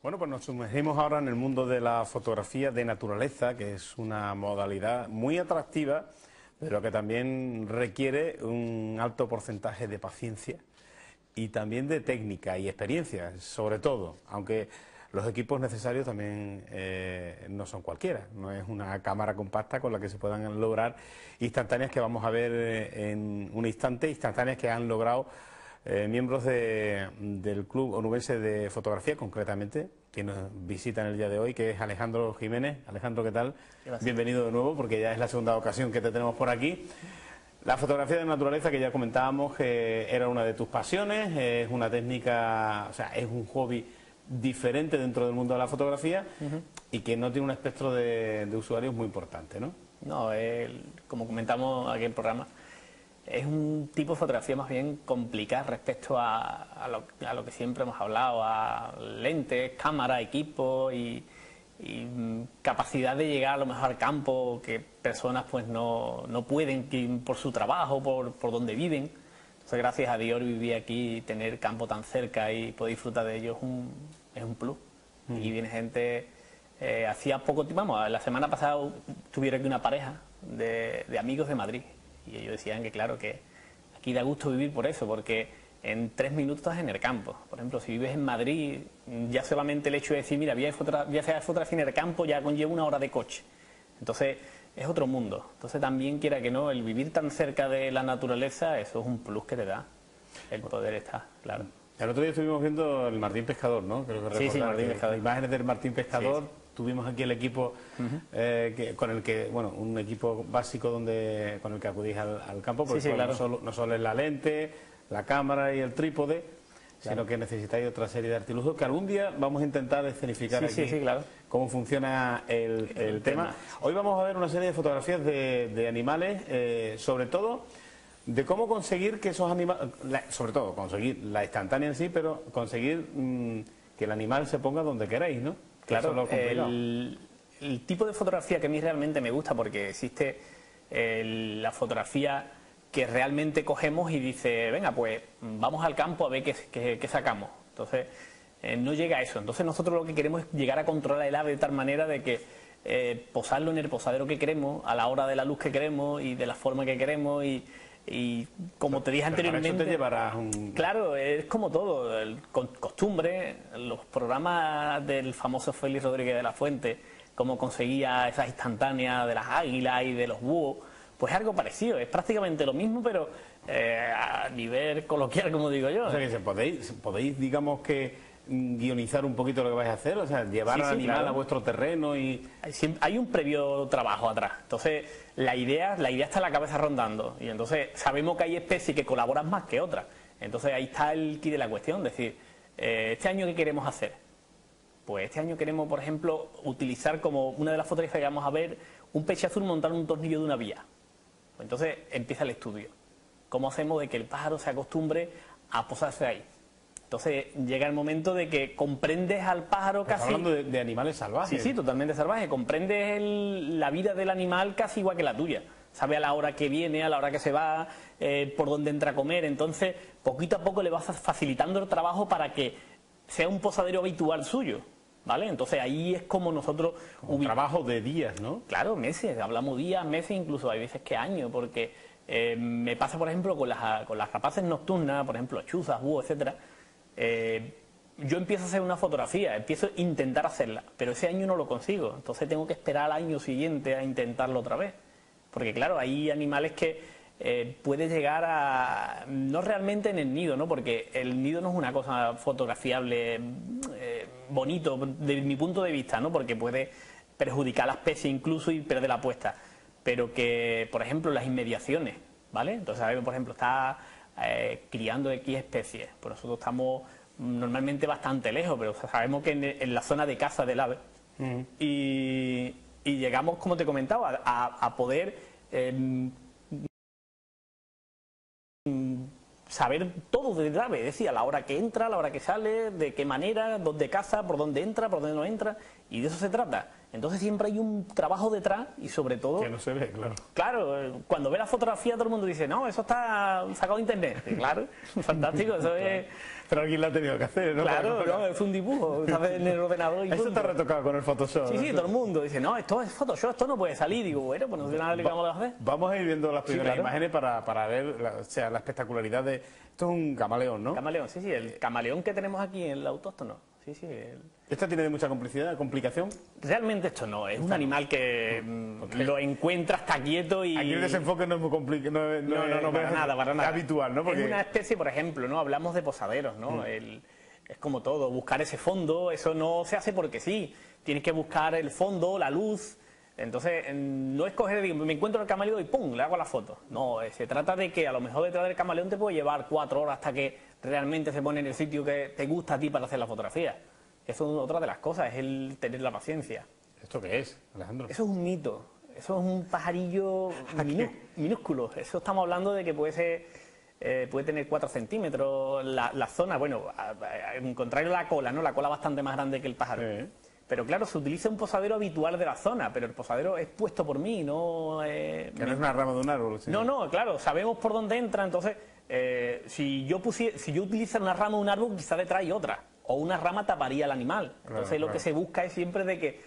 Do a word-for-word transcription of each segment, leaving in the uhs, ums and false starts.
Bueno, pues nos sumergimos ahora en el mundo de la fotografía de naturaleza, que es una modalidad muy atractiva, pero que también requiere un alto porcentaje de paciencia y también de técnica y experiencia, sobre todo, aunque los equipos necesarios también eh, no son cualquiera, no es una cámara compacta con la que se puedan lograr instantáneas que vamos a ver en un instante, instantáneas que han logrado eh, miembros de, del Club Onubense de Fotografía, concretamente, que nos visitan el día de hoy, que es Alejandro Jiménez. Alejandro, ¿qué tal? Gracias. Bienvenido de nuevo, porque ya es la segunda ocasión que te tenemos por aquí. La fotografía de naturaleza, que ya comentábamos, que era una de tus pasiones, es una técnica, o sea, es un hobby diferente dentro del mundo de la fotografía, uh-huh, y que no tiene un espectro de, de usuarios muy importante, ¿no? No, el, como comentamos aquí en el programa, es un tipo de fotografía más bien complicada respecto a, a, lo, a lo que siempre hemos hablado, a lentes, cámara, equipo y, y capacidad de llegar a lo mejor al campo que personas pues no, no pueden por su trabajo, por, por donde viven. Entonces, gracias a Dios, vivir aquí y tener campo tan cerca y poder disfrutar de ello es un, es un plus. Mm. Y viene gente, eh, hacía poco tiempo, vamos, la semana pasada tuvieron aquí una pareja de, de amigos de Madrid y ellos decían que claro, que aquí da gusto vivir por eso, porque en tres minutos estás en el campo. Por ejemplo, si vives en Madrid, ya solamente el hecho de decir, mira, voy a, fotogra voy a hacer fotografía en el campo, ya conlleva una hora de coche. Entonces, es otro mundo. Entonces, también, quiera que no, el vivir tan cerca de la naturaleza, eso es un plus que te da el poder estar, claro. El otro día estuvimos viendo el Martín Pescador, ¿no? Creo que sí, sí, Martín Pescador. Imágenes del Martín Pescador. Sí, sí. Tuvimos aquí el equipo uh-huh, eh, que, con el que, bueno, un equipo básico donde con el que acudís al, al campo, porque sí, sí, claro, no, solo, no solo es la lente, la cámara y el trípode, claro, sino que necesitáis otra serie de artilugios que algún día vamos a intentar escenificar sí, aquí sí, sí, claro, cómo funciona el, el, el tema. tema. Hoy vamos a ver una serie de fotografías de, de animales, eh, sobre todo de cómo conseguir que esos animales, sobre todo conseguir la instantánea en sí, pero conseguir mmm, que el animal se ponga donde queráis, ¿no? Claro, el, el tipo de fotografía que a mí realmente me gusta, porque existe el, la fotografía que realmente cogemos y dice, venga, pues vamos al campo a ver qué, qué, qué sacamos. Entonces, eh, no llega a eso. Entonces nosotros lo que queremos es llegar a controlar el ave de tal manera de que eh, posarlo en el posadero que queremos, a la hora de la luz que queremos y de la forma que queremos y... Y como te dije anteriormente, para eso te llevarás un... Claro, es como todo, el, con costumbre, los programas del famoso Félix Rodríguez de la Fuente, cómo conseguía esas instantáneas de las águilas y de los búhos, pues es algo parecido, es prácticamente lo mismo, pero eh, a nivel coloquial, como digo yo. O sea, que podéis, podéis, digamos que, guionizar un poquito lo que vais a hacer, o sea, llevar sí, al sí, animal claro, a vuestro terreno y... Hay un previo trabajo atrás, entonces la idea, la idea está en la cabeza rondando y entonces sabemos que hay especies que colaboran más que otras, entonces ahí está el quid de la cuestión, es decir, eh, ¿este año qué queremos hacer? Pues este año queremos, por ejemplo, utilizar como una de las fotografías que vamos a ver, un peche azul montar un tornillo de una vía. Pues entonces empieza el estudio, ¿cómo hacemos de que el pájaro se acostumbre a posarse ahí? Entonces llega el momento de que comprendes al pájaro casi... Estás hablando de, de animales salvajes. Sí, sí, totalmente salvaje. Comprendes el, la vida del animal casi igual que la tuya. Sabe a la hora que viene, a la hora que se va, eh, por dónde entra a comer. Entonces, poquito a poco le vas facilitando el trabajo para que sea un posadero habitual suyo, ¿vale? Entonces ahí es como nosotros... Un trabajo de días, ¿no? Claro, meses. Hablamos días, meses, incluso hay veces que años, porque eh, me pasa, por ejemplo, con las, con las rapaces nocturnas, por ejemplo, chuzas, búhos, etcétera. Eh, yo empiezo a hacer una fotografía, empiezo a intentar hacerla, pero ese año no lo consigo, entonces tengo que esperar al año siguiente a intentarlo otra vez, porque claro, hay animales que eh, puedes llegar a, no realmente en el nido, ¿no? Porque el nido no es una cosa fotografiable eh, bonito de mi punto de vista, ¿no? Porque puede perjudicar a la especie incluso y perder la puesta, pero que, por ejemplo, las inmediaciones, ¿vale? Entonces, a ver, por ejemplo, está... Eh, criando X especies, pues nosotros estamos normalmente bastante lejos, pero sabemos que en, en la zona de caza del ave uh-huh, y, y llegamos, como te comentaba, a, a poder eh, saber todo del ave, es decir, a la hora que entra, a la hora que sale, de qué manera, dónde caza, por dónde entra, por dónde no entra, y de eso se trata. Entonces siempre hay un trabajo detrás y sobre todo... Que no se ve, claro. Claro, cuando ve la fotografía todo el mundo dice, no, eso está sacado de internet. Y claro, fantástico, eso es... Pero alguien lo ha tenido que hacer, ¿no? Claro, no, es un dibujo, ¿sabes? En el ordenador y Eso punto. está retocado con el Photoshop. Sí, sí, ¿no? todo el mundo dice, no, esto es Photoshop, esto no puede salir. Digo, bueno, pues no sé nada de lo que vamos a hacer. Vamos a ir viendo las primeras claro. imágenes para, para ver la, o sea, la espectacularidad de... Esto es un camaleón, ¿no? Camaleón, sí, sí, el camaleón que tenemos aquí en el autóctono. Sí, sí. El... ¿Esta tiene mucha complicidad, complicación? Realmente esto no, es un animal que mm, lo encuentra, está quieto y... Aquí el desenfoque no es muy complicado, no, es- No, no, no, para es nada, para nada. habitual, ¿no? Porque Es una especie, por ejemplo, ¿no? Hablamos de posaderos, ¿no? El, es como todo, buscar ese fondo, eso no se hace porque sí. Tienes que buscar el fondo, la luz. Entonces, no es coger, digo, me encuentro el camaleón y ¡pum!, le hago la foto. No, eh, se trata de que a lo mejor detrás del camaleón te puede llevar cuatro horas hasta que realmente se pone en el sitio que te gusta a ti para hacer la fotografía. Eso es otra de las cosas, es el tener la paciencia. ¿esto qué es, Alejandro? Eso es un mito, eso es un pajarillo minú- minúsculo. Eso estamos hablando de que puede ser, eh, puede tener cuatro centímetros. La, la zona, bueno, a- a- en contrario a la cola, ¿no? La cola bastante más grande que el pájaro. Sí. Pero claro, se utiliza un posadero habitual de la zona, pero el posadero es puesto por mí, no... eh, Que no es una rama de un árbol. Sí. no, no, claro, sabemos por dónde entra, entonces, eh, si yo pusiera, si yo utilizara una rama de un árbol, quizá detrás hay otra, o una rama taparía al animal. Entonces Claro, lo claro. que se busca es siempre de que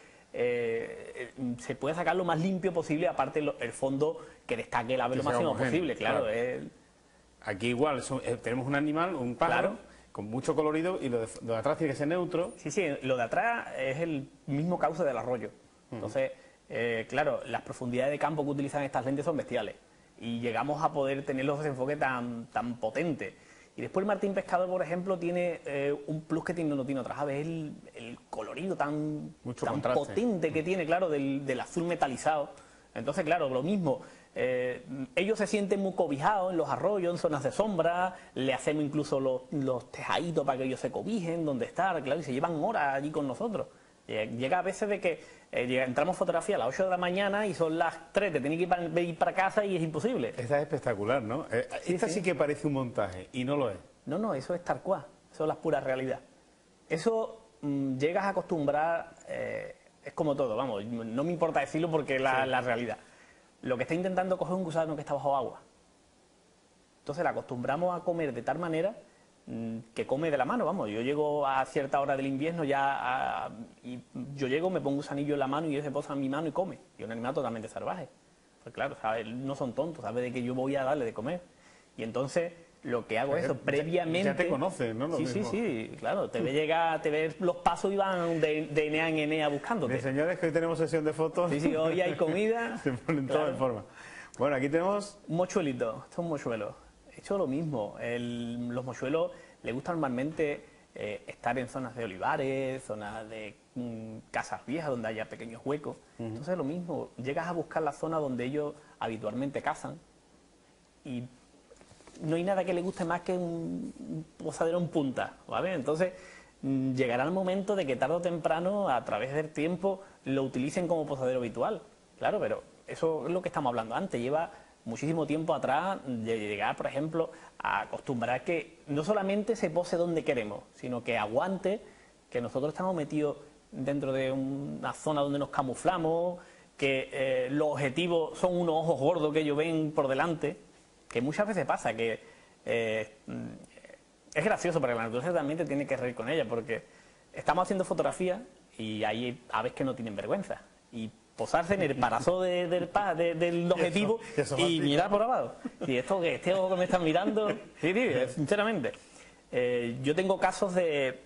eh, eh, se pueda sacar lo más limpio posible, aparte lo- el fondo que destaque la Que lo sea máximo homogéneo, posible, claro. claro. es- Aquí igual, son- eh, tenemos un animal, un pájaro, Claro. con mucho colorido y lo de, lo de atrás tiene que ser neutro. Sí, sí, lo de atrás es el mismo cauce del arroyo. Entonces, eh, claro, las profundidades de campo que utilizan estas lentes son bestiales. Y llegamos a poder tener los desenfoques tan, tan potentes. Y después el martín pescador, por ejemplo, tiene eh, un plus que tiene, no tiene otras aves, el, el colorido tan, Mucho tan contraste. potente que tiene, claro, del, del azul metalizado. Entonces, claro, lo mismo. eh, ellos se sienten muy cobijados en los arroyos, en zonas de sombra, le hacemos incluso los, los tejaditos para que ellos se cobijen, donde estar, claro, y se llevan horas allí con nosotros. Eh, Llega a veces de que eh, llega- entramos fotografía a las ocho de la mañana y son las tres, te tienes que ir para, ir para casa y es imposible. Esta es espectacular, ¿no? Eh, Sí, esta sí. sí. que parece un montaje y no lo es. No, no, eso es tal cual, eso es la pura realidad. Eso mm, llegas a acostumbrar, eh, es como todo, vamos, no me importa decirlo porque es la, la realidad. Lo que está intentando coger un gusano que está bajo agua. Entonces la acostumbramos a comer de tal manera mm, que come de la mano, vamos. Yo llego a cierta hora del invierno ya a- y yo llego, me pongo un gusanillo en la mano y él se posa en mi mano y come. Y es un animal totalmente salvaje. Pues claro, ¿sabe? No son tontos, sabe de que yo voy a darle de comer. Y entonces lo que hago es eso, Ya- previamente... ya te conoce, ¿no? Lo Sí, sí, mismo. sí, claro. Te ve llegar, te ves los pasos y van de, de Enea en Enea buscándote. Bien, señores, que hoy tenemos sesión de fotos. Sí, sí, hoy hay comida. Se ponen todas Claro. en forma. Bueno, aquí tenemos... Un mochuelito, esto es un mochuelo. He hecho lo mismo. El- los mochuelos les gusta normalmente eh, estar en zonas de olivares, zonas de mm, casas viejas donde haya pequeños huecos. Entonces lo mismo, llegas a buscar la zona donde ellos habitualmente cazan y no hay nada que les guste más que un, un posadero en punta, ¿vale? Entonces mm, llegará el momento de que tarde o temprano, a través del tiempo, lo utilicen como posadero habitual. Claro, pero eso es lo que estamos hablando antes. Lleva muchísimo tiempo atrás de llegar, por ejemplo, a acostumbrar que no solamente se pose donde queremos, sino que aguante, que nosotros estamos metidos dentro de una zona donde nos camuflamos, que eh, los objetivos son unos ojos gordos que ellos ven por delante, que muchas veces pasa, que eh, es gracioso, pero la naturaleza también te tiene que reír con ella, porque estamos haciendo fotografías y hay aves que no tienen vergüenza. Y posarse en el parazo de- del, pa- de- del objetivo y eso y más mirar por abajo. Y esto que este ojo que me están mirando, sí, sí, sinceramente. Eh, yo tengo casos de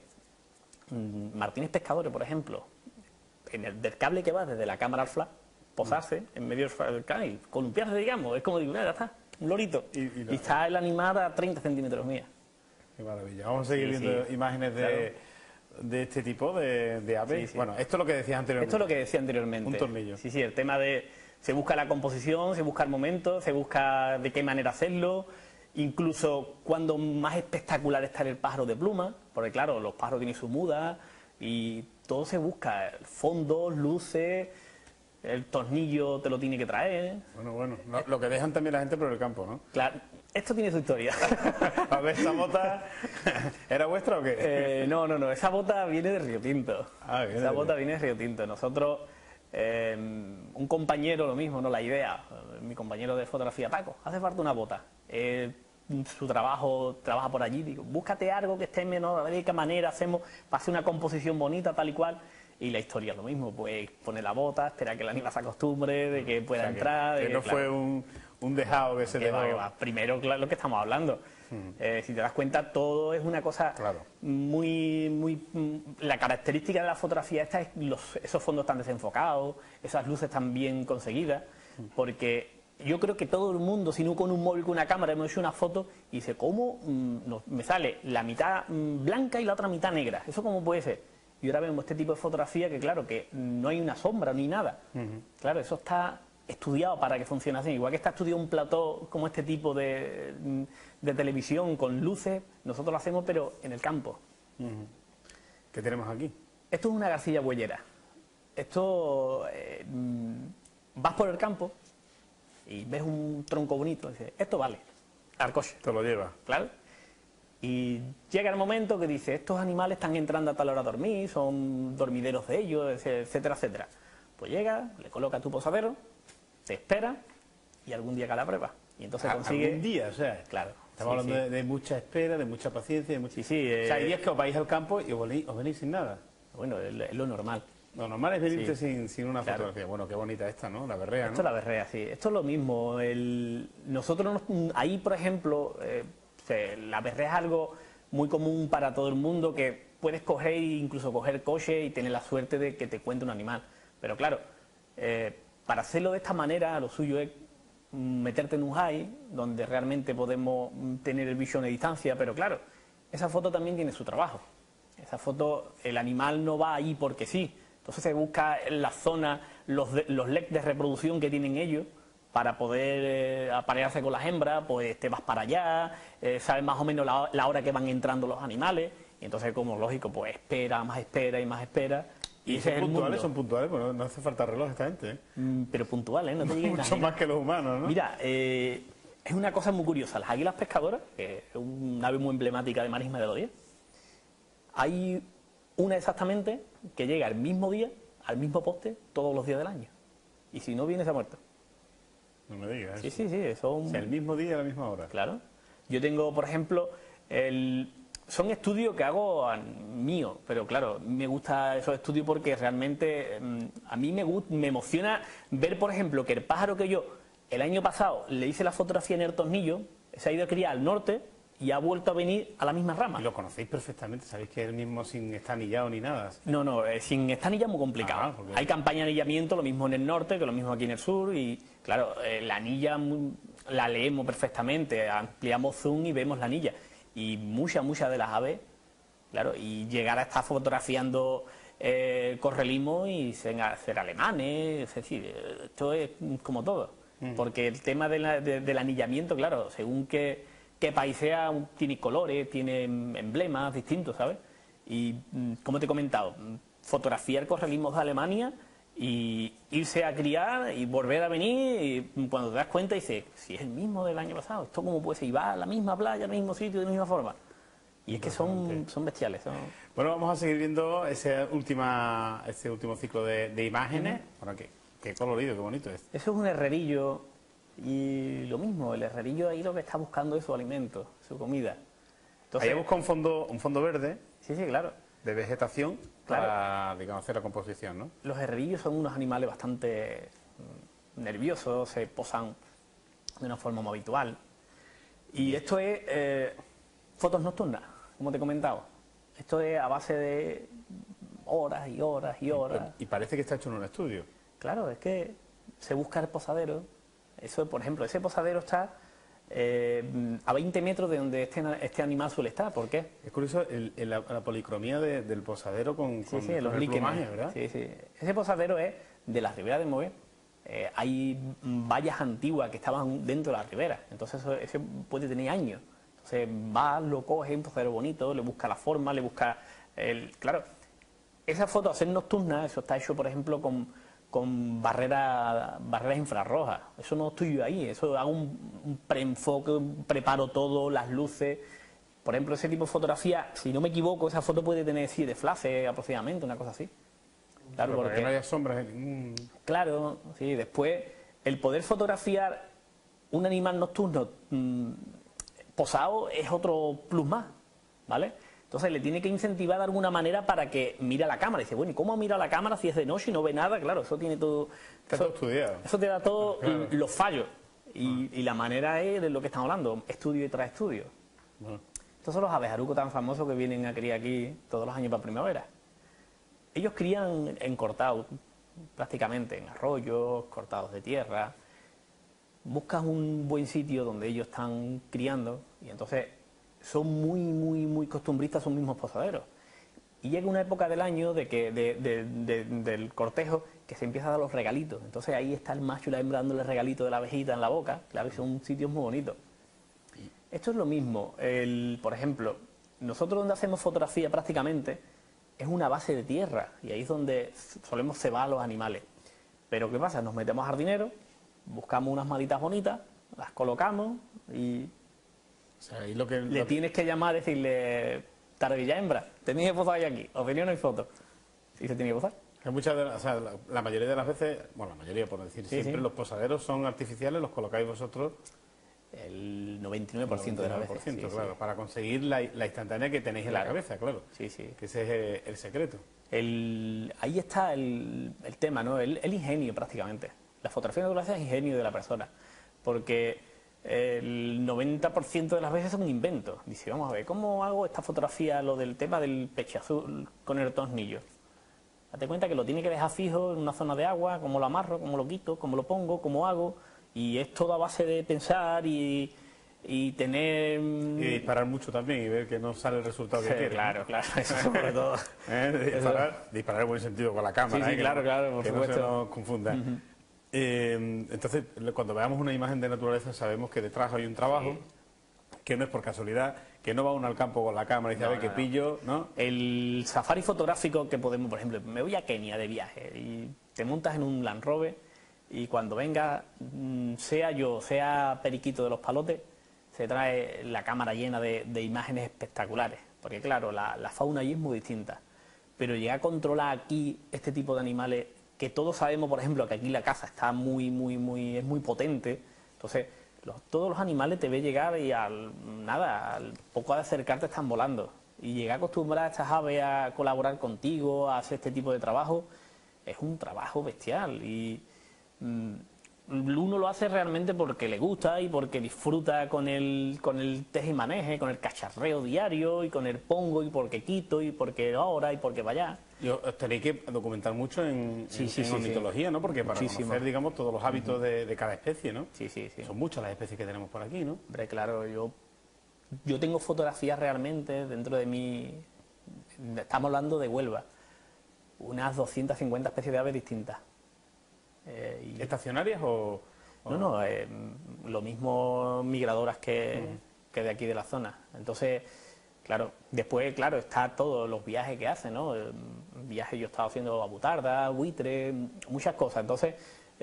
mm, martines pescadores, por ejemplo, en el, del cable que va desde la cámara al flash, posarse en medio del cable y columpiarse, digamos. Es como digo, mira, ya está, un lorito. Y- Y, y nada. está el animal a treinta centímetros mía. Qué maravilla. Vamos a seguir Sí, viendo sí. imágenes de, de este tipo de, de aves. Sí, sí. Bueno, esto es lo que decías anteriormente. Esto es lo que decía anteriormente. Un tornillo. Sí, sí, el tema de... Se busca la composición, se busca el momento, se busca de qué manera hacerlo, incluso cuando más espectacular está el pájaro de pluma, porque claro, los pájaros tienen su muda y todo se busca, fondos, luces, el tornillo te lo tiene que traer. Bueno, bueno. Lo, lo que dejan también la gente por el campo, ¿no? Claro, esto tiene su historia. A ver, ¿esa bota era vuestra o qué? Eh, no, no, no, esa bota viene de Río Tinto. Ah, viene esa de- bota viene de Río Tinto. Nosotros Eh, un compañero lo mismo, ¿no? La idea, mi compañero de fotografía, Paco, hace falta una bota. Eh, su trabajo, trabaja por allí, digo, búscate algo que esté menos, de qué manera hacemos, para hacer una composición bonita, tal y cual. Y la historia es lo mismo, pues pone la bota, espera que el animal se acostumbre, de que pueda o sea, que, entrar. Que, de que, no claro, fue un, un dejado que se que dejó. va, que va. Primero, claro, lo que estamos hablando. Hmm. Eh, si te das cuenta, todo es una cosa claro. muy, muy... La característica de la fotografía esta es los, esos fondos tan desenfocados, esas luces tan bien conseguidas, porque yo creo que todo el mundo, si no con un móvil, con una cámara, hemos hecho una foto y dice, ¿cómo mm, no, me sale la mitad mm, blanca y la otra mitad negra? ¿Eso cómo puede ser? Y ahora vemos este tipo de fotografía que, claro, que no hay una sombra ni nada. Uh-huh. Claro, eso está estudiado para que funcione así. Igual que está estudiado un plató como este tipo de, de televisión con luces, nosotros lo hacemos, pero en el campo. Uh-huh. ¿Qué tenemos aquí? Esto es una garcilla bueyera. Esto... Eh, vas por el campo y ves un tronco bonito y dices, esto vale, al coche. Te lo lleva. Claro. Y llega el momento que dice, estos animales están entrando a tal hora a dormir, son dormideros de ellos, etcétera, etcétera. Pues llega, le coloca tu posadero, te espera y algún día cae la prueba. Y entonces ¿A, consigue... ¿Algún día? O sea, claro. Estamos sí, hablando sí. De, de mucha espera, de mucha paciencia. De mucha... Sí, sí. Eh... O sea, hay días que os vais al campo y os venís, os venís sin nada. Bueno, es, es lo normal. Lo normal es venirte sí. sin, sin una claro. fotografía. Bueno, qué bonita esta, ¿no? La berrea, ¿no? Esto es la berrea, sí. Esto es lo mismo. El... Nosotros, nos... ahí, por ejemplo, eh, la berrea es algo muy común para todo el mundo, que puedes coger, incluso coger coche y tener la suerte de que te cuente un animal. Pero claro, eh, para hacerlo de esta manera, lo suyo es meterte en un high, donde realmente podemos tener el vision a distancia, pero claro, esa foto también tiene su trabajo. Esa foto, el animal no va ahí porque sí. Entonces se busca en la zona los, de, los L E D de reproducción que tienen ellos, para poder eh, aparearse con las hembras, pues te vas para allá, eh, sabes más o menos la, la hora que van entrando los animales, y entonces, como lógico, pues espera, más espera y más espera. Y, y son puntuales, son puntuales, pues no, no hace falta reloj esta gente, ¿eh? Mm, pero puntuales, no te llegues mucho más que los humanos, ¿no? Mira, eh, es una cosa muy curiosa. Las águilas pescadoras, que es una ave muy emblemática de Marisma de los Días, hay una exactamente que llega el mismo día, al mismo poste, todos los días del año. Y si no viene, se ha muerto. No me digas. Sí, sí, sí. Son... O sea, el mismo día y a la misma hora. Claro. Yo tengo, por ejemplo, el... son estudios que hago mío, pero claro, me gusta esos estudios porque realmente a mí me, gusta, me emociona ver, por ejemplo, que el pájaro que yo el año pasado le hice la fotografía en el tornillo, se ha ido a criar al norte y ha vuelto a venir a la misma rama. Y lo conocéis perfectamente, sabéis que es el mismo sin estar anillado ni nada. No, no, eh, sin estar anillado es muy complicado. Ah, porque... Hay campaña de anillamiento, lo mismo en el norte que lo mismo aquí en el sur, y claro, eh, la anilla muy, la leemos perfectamente, ampliamos zoom y vemos la anilla. Y muchas, muchas de las aves, claro, y llegar a estar fotografiando eh, correlismo y ser, ser alemanes, es decir, esto es como todo. Mm. Porque el tema de la, de, del anillamiento, claro, según que... que país sea, tiene colores, tiene emblemas distintos, ¿sabes? Y, como te he comentado, fotografiar correlismos de Alemania y irse a criar y volver a venir, y cuando te das cuenta dices, si es el mismo del año pasado, ¿esto cómo puede ser? Y va a la misma playa, al mismo sitio, de la misma forma. Y es que son, son bestiales. Son... Bueno, vamos a seguir viendo ese, última, ese último ciclo de, de imágenes. Uh-huh. Bueno, qué, qué colorido, qué bonito es. Eso es un herrerillo. Y lo mismo, el herrerillo ahí lo que está buscando es su alimento, su comida. Entonces, ahí busca un fondo, un fondo verde. Sí, sí, claro. De vegetación, claro, para, digamos, hacer la composición, ¿no? Los herrerillos son unos animales bastante nerviosos, se posan de una forma muy habitual. Y esto es eh, fotos nocturnas, como te he comentado. Esto es a base de horas y horas y horas. Y, y parece que está hecho en un estudio. Claro, es que se busca el posadero. Eso, por ejemplo, ese posadero está eh, a veinte metros de donde este, este animal suele estar. ¿Por qué? Es curioso el, el, la, la policromía de, del posadero con, sí, con, sí, con los el líquenes, plumaje, ¿verdad? Sí, sí. Ese posadero es de la ribera de Moguer. Eh, hay vallas antiguas que estaban dentro de la ribera. Entonces eso, eso puede tener años. Entonces va, lo coge, un posadero bonito, le busca la forma, le busca el... Claro, esa foto a ser nocturna, eso está hecho, por ejemplo, con... con barreras barreras infrarrojas. Eso no estoy yo ahí, eso hago un, un preenfoque, preparo todo, las luces. Por ejemplo, ese tipo de fotografía, si no me equivoco, esa foto puede tener siete flashes aproximadamente, una cosa así. Claro, porque porque no haya sombras. Mm. Claro, sí. Después, el poder fotografiar un animal nocturno mmm, posado es otro plus más, ¿vale? Entonces le tiene que incentivar de alguna manera para que mire a la cámara. Y dice, bueno, ¿y cómo mira la cámara si es de noche y no ve nada? Claro, eso tiene todo... Está eso, todo estudiado. Eso te da todos claro. los fallos. Y, y la manera es de lo que estamos hablando, estudio y tras estudio. Bueno. Estos son los abejarucos tan famosos que vienen a criar aquí todos los años para primavera. Ellos crían en cortados, prácticamente en arroyos, cortados de tierra. Buscas un buen sitio donde ellos están criando y entonces son muy, muy, muy costumbristas sus mismos posaderos. Y llega una época del año de que, de, de, de, del cortejo que se empieza a dar los regalitos. Entonces ahí está el macho y la hembra dándole regalito de la abejita en la boca. Claro, son sitios muy bonitos. Esto es lo mismo. El, por ejemplo, nosotros donde hacemos fotografía prácticamente es una base de tierra y ahí es donde solemos cebar a los animales. Pero ¿qué pasa? Nos metemos jardineros, buscamos unas malitas bonitas, las colocamos y... O sea, y lo que, le lo tienes que llamar a decirle, taravilla hembra, tenéis que posar aquí, os venía una foto. Y se tiene que posar. que muchas de las, o sea, la, la mayoría de las veces, bueno, la mayoría por decir, Sí, siempre sí. los posaderos son artificiales, los colocáis vosotros. El noventa y nueve por ciento de las veces. Sí, claro, sí. para conseguir la, la instantánea que tenéis Claro. en la cabeza, claro. Sí, sí. Que ese es el, el secreto. El, ahí está el, el tema, ¿no? El, el ingenio prácticamente. La fotografía de naturaleza es ingenio de la persona. Porque el noventa por ciento de las veces es un invento. Dice, vamos a ver, ¿cómo hago esta fotografía, lo del tema del pecho azul con el tornillo? Date cuenta que lo tiene que dejar fijo en una zona de agua, cómo lo amarro, cómo lo quito, cómo lo pongo, cómo hago, y es todo a base de pensar y, y tener... Y disparar mucho también y ver que no sale el resultado que Sí, quieres. claro, claro, eso sobre todo. ¿Eh? Disparar, disparar en buen sentido con la cámara. Sí, sí, ¿eh? Que claro, no- claro, por que supuesto. no se nos confunda. Ujú. Eh, entonces, cuando veamos una imagen de naturaleza sabemos que detrás hay un trabajo, que no es por casualidad, que no va uno al campo con la cámara y dice, No, a ver qué no, no. pillo, ¿no? El safari fotográfico que podemos, por ejemplo, me voy a Kenia de viaje y te montas en un Land Rover y cuando venga, mm, sea yo, sea Periquito de los Palotes, se trae la cámara llena de, de imágenes espectaculares. Porque claro, la, la fauna allí es muy distinta. Pero llegar a controlar aquí este tipo de animales, que todos sabemos, por ejemplo, que aquí la caza está muy, muy, muy, es muy potente. Entonces, los, todos los animales te ve llegar y al nada, al poco de acercarte están volando. Y llegar a acostumbrar a estas aves a colaborar contigo, a hacer este tipo de trabajo, es un trabajo bestial. Y mm, uno lo hace realmente porque le gusta y porque disfruta con el, con el teje y maneje, con el cacharreo diario y con el pongo y porque quito y porque ahora y porque vaya. Y os tenéis que documentar mucho en, Sí, en, sí, en sí, ornitología, ¿no? Porque para Muchísimo. conocer, digamos, todos los hábitos de, de cada especie, ¿no? Sí, sí, sí. Son muchas las especies que tenemos por aquí, ¿no? Hombre, claro, yo, yo tengo fotografías realmente dentro de mi... Estamos hablando de Huelva. Unas doscientas cincuenta especies de aves distintas. Eh, y- ¿Estacionarias o...? o- No, no, eh, lo mismo migradoras que, que de aquí de la zona. Entonces, claro, después, claro, está todos los viajes que hacen, ¿no? Eh, Viajes yo he estado haciendo a Butarda, buitre, muchas cosas. Entonces,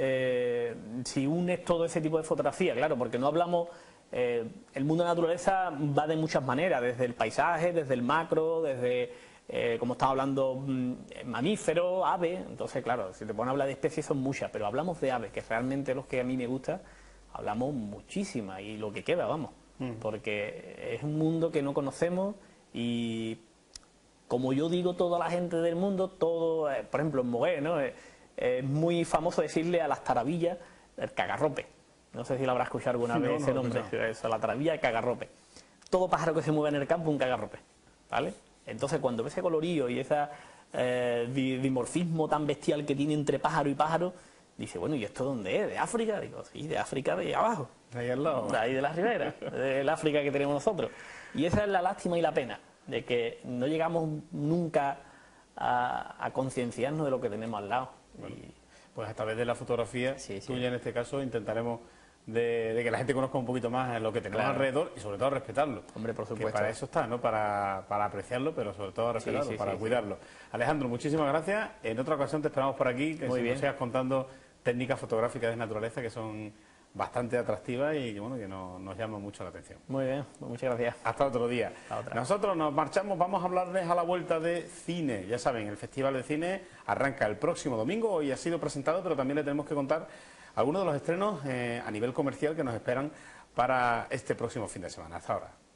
eh, si unes todo ese tipo de fotografía, claro, porque no hablamos... eh, el mundo de la naturaleza va de muchas maneras, desde el paisaje, desde el macro, desde... Eh, como estaba hablando, mm, mamíferos, aves, entonces claro, si te pones a hablar de especies son muchas, pero hablamos de aves, que realmente los que a mí me gusta, hablamos muchísimas y lo que queda, vamos, Mm. porque es un mundo que no conocemos y como yo digo toda la gente del mundo, todo, eh, por ejemplo en Moguer, ¿no? Eh, es muy famoso decirle a las tarabillas el cagarrope, no sé si lo habrás escuchado alguna No, vez no ese lo he nombre, escuchado. eso, la taravilla, el cagarrope. Todo pájaro que se mueve en el campo, un cagarrope, ¿vale? Entonces, cuando ves ese colorío y ese eh, di- dimorfismo tan bestial que tiene entre pájaro y pájaro, dice, bueno, ¿y esto dónde es? ¿De África? Digo, sí, de África de abajo, Ahí al lado. de ahí de la ribera, del África que tenemos nosotros. Y esa es la lástima y la pena, de que no llegamos nunca a, a concienciarnos de lo que tenemos al lado. Y- Pues a través de la fotografía Sí, sí. tuya en este caso intentaremos de, de que la gente conozca un poquito más lo que tenemos Claro. alrededor y sobre todo respetarlo. Hombre, por Que supuesto. para eso está, ¿no? Para, para apreciarlo, pero sobre todo respetarlo, sí, para sí, sí. cuidarlo. Alejandro, muchísimas gracias. En otra ocasión te esperamos por aquí, que Muy nos bien. sigas contando técnicas fotográficas de naturaleza que son bastante atractiva y que, bueno, que no, nos llama mucho la atención. Muy bien, pues muchas gracias. Hasta otro día. Hasta otra. Nosotros nos marchamos, vamos a hablarles a la vuelta de cine. Ya saben, el Festival de Cine arranca el próximo domingo, hoy ha sido presentado, pero también le tenemos que contar algunos de los estrenos eh, a nivel comercial que nos esperan para este próximo fin de semana. Hasta ahora.